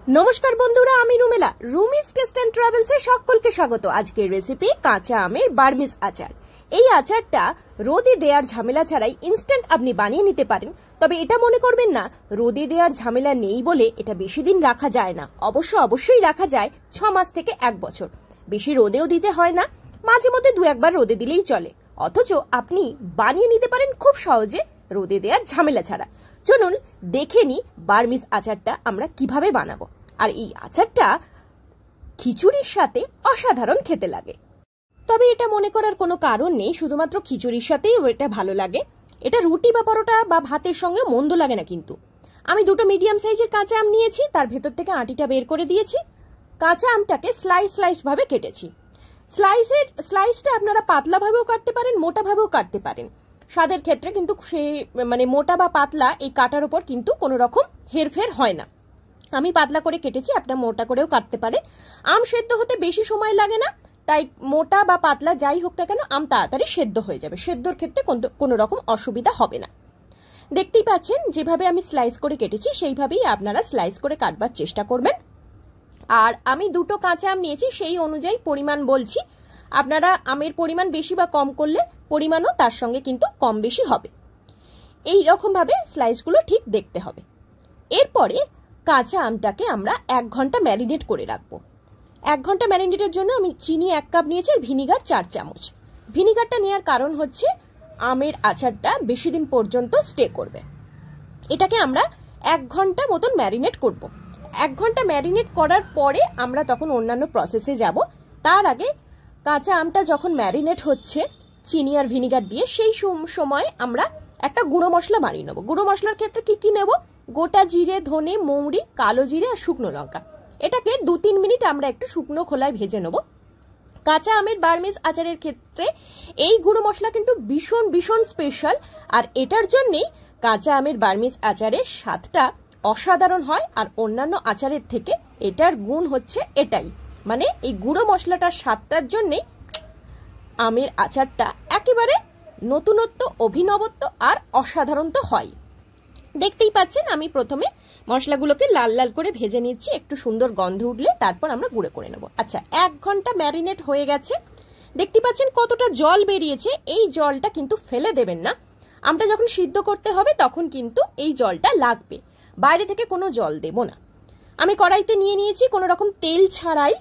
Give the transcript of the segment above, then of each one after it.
নমস্কার বন্ধুরা, আমি রুমেলা। রুমিস টেস্ট এন্ড ট্রাভেলসে সকলকে স্বাগত। আজকের রেসিপি কাঁচা আমের বার্মিজ আচার। এই আচারটা রোদে দেওয়ার ঝামেলা ছাড়াই ইনস্ট্যান্ট আপনি বানিয়ে নিতে পারেন। তবে এটা মনে করবেন না রোদে দেওয়ার ঝামেলা নেই বলে এটা বেশি দিন রাখা যায় না। অবশ্যই রাখা যায় 6 মাস থেকে 1 বছর। বেশি রোদেও দিতে হয় না, মাঝে মধ্যে 2-1 বার রোদে দিলেই চলে। অথচ আপনি বানিয়ে নিতে পারেন খুব সহজে রোদে দেওয়ার ঝামেলা ছাড়া। চলুন দেখে নি বার্মিজ আচারটা আমরা কিভাবে বানাবো। আর এই আচারটা খিচুড়ির সাথে অসাধারণ খেতে লাগে। তবে এটা মনে করার কোনো কারণ নেই শুধুমাত্র খিচুড়ির সাথেই এটা ভালো লাগে। এটা রুটি বা পরোটা বা ভাতের সঙ্গে মন্দ লাগে না। কিন্তু আমি 2টো মিডিয়াম সাইজের কাঁচা আম নিয়েছি, তার ভেতর থেকে আটিটা বের করে দিয়েছি। কাঁচা আমটাকে স্লাইস ভাবে কেটেছি। স্লাইসটা আপনারা পাতলা ভাবেও কাটতে পারেন, মোটা ভাবেও কাটতে পারেন। স্বাদের ক্ষেত্রে কিন্তু সে মোটা বা পাতলা এই কাটার উপর কিন্তু কোনো রকম হেরফের হয় না। আমি পাতলা করে কেটেছি, আপনারা মোটা করেও কাটতে পারেন। আম সেদ্ধ হতে বেশি সময় লাগে না, তাই মোটা বা পাতলা যাই হোক না কেন আম তাড়াতাড়ি সেদ্ধ হয়ে যাবে। সেদ্ধর ক্ষেত্রে কোনো রকম অসুবিধা হবে না। দেখতেই পাচ্ছেন যেভাবে আমি স্লাইস করে কেটেছি সেইভাবেই আপনারা স্লাইস করে কাটবার চেষ্টা করবেন। আর আমি 2টো কাঁচা আম নিয়েছি, সেই অনুযায়ী পরিমাণ বলছি। আপনারা আমের পরিমাণ বেশি বা কম করলে পরিমাণও তার সঙ্গে কিন্তু কম বেশি হবে। এই রকম ভাবে স্লাইসগুলো ঠিক দেখতে হবে। এরপরে কাঁচা আমটাকে আমরা 1 ঘন্টা ম্যারিনেট করে রাখবো। 1 ঘন্টা ম্যারিনেটের জন্য আমি চিনি 1 কাপ নিয়েছি আর ভিনিগার 4 চামচ। ভিনিগারটা নেওয়ার কারণ হচ্ছে আমের আচারটা বেশি দিন পর্যন্ত স্টে করবে। এটাকে আমরা 1 ঘন্টা মতন ম্যারিনেট করব। 1 ঘন্টা ম্যারিনেট করার পরে আমরা তখন অন্যান্য প্রসেসে যাব। তার আগে কাঁচা আমটা যখন ম্যারিনেট হচ্ছে চিনি আর ভিনিগার দিয়ে, সেই সময় আমরা একটা গুঁড়ো মশলা বানিয়ে নেবো। গুঁড়ো মশলার ক্ষেত্রে কি নেব? গোটা জিরে, ধনে, মৌরি, কালো জিরে আর শুকনো লঙ্কা। এটাকে 2-3 মিনিট আমরা একটু শুকনো খোলায় ভেজে নেব। কাঁচা আমের বার্মিজ আচারের ক্ষেত্রে এই গুঁড়ো মশলা কিন্তু ভীষণ স্পেশাল। আর এটার জন্যেই কাঁচা আমের বার্মিজ আচারের স্বাদটা অসাধারণ হয়। আর অন্যান্য আচারের থেকে এটার গুণ হচ্ছে এটাই, এই গুঁড়ো মশলাটার স্বাদটার জন্যেই আমের আচারটা একেবারে নতুনত্ব, অভিনবত্ব আর অসাধারণ তো হয়। দেখতেই পাচ্ছেন আমি প্রথমে মশলাগুলোকে লাল করে ভেজে নিচ্ছি। একটু সুন্দর গন্ধ উঠলে তারপর আমরা গুঁড়ো করে নেব। আচ্ছা, 1 ঘন্টা ম্যারিনেট হয়ে গেছে। দেখতে পাচ্ছেন কতটা জল বেরিয়েছে। এই জলটা কিন্তু ফেলে দেবেন না। আমটা যখন সিদ্ধ করতে হবে তখন কিন্তু এই জলটা লাগবে, বাইরে থেকে কোনো জল দেব না। আমি কড়াইতে নিয়ে নিয়েছি কোনো রকম তেল ছাড়াই,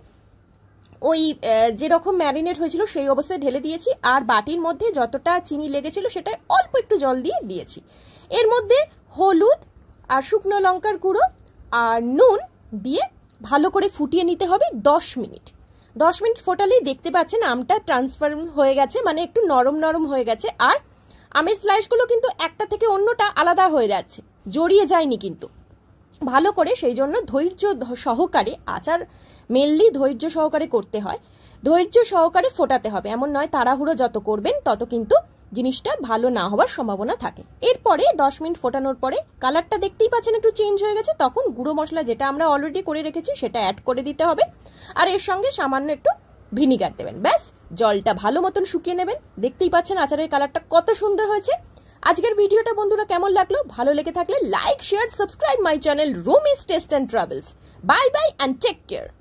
ওই যেরকম ম্যারিনেট হয়েছিল সেই অবস্থায় ঢেলে দিয়েছি। আর বাটির মধ্যে যতটা চিনি লেগেছিল সেটাই অল্প একটু জল দিয়ে দিয়েছি। এর মধ্যে হলুদ আর শুকনো লঙ্কার গুঁড়ো আর নুন দিয়ে ভালো করে ফুটিয়ে নিতে হবে 10 মিনিট। 10 মিনিট ফোটালেই দেখতে পাচ্ছেন আমটা ট্রান্সফার্ম হয়ে গেছে, একটু নরম হয়ে গেছে। আর আমের স্লাইসগুলো কিন্তু একটা থেকে অন্যটা আলাদা হয়ে যাচ্ছে, জড়িয়ে যায়নি কিন্তু ভালো করে। সেই জন্য ধৈর্য সহকারে আচার মেনলি ধৈর্য সহকারে করতে হয়, ধৈর্য সহকারে ফোটাতে হবে। এমন নয় তাড়াহুড়ো যত করবেন তত কিন্তু জিনিসটা ভালো না হওয়ার সম্ভাবনা থাকে। এরপরে 10 মিনিট ফোটানোর পরে কালারটা দেখতেই পাচ্ছেন একটু চেঞ্জ হয়ে গেছে। তখন গুঁড়ো মশলা যেটা আমরা অলরেডি করে রেখেছি সেটা অ্যাড করে দিতে হবে। আর এর সঙ্গে সামান্য একটু ভিনিগার দেবেন। ব্যাস, জলটা ভালো মতন শুকিয়ে নেবেন। দেখতেই পাচ্ছেন আচারের কালারটা কত সুন্দর হয়েছে। আজকের ভিডিওটা বন্ধুরা কেমন লাগলো? ভালো লেগে থাকলে like, share, subscribe my channel Rumi's taste and travels. Bye bye and take care.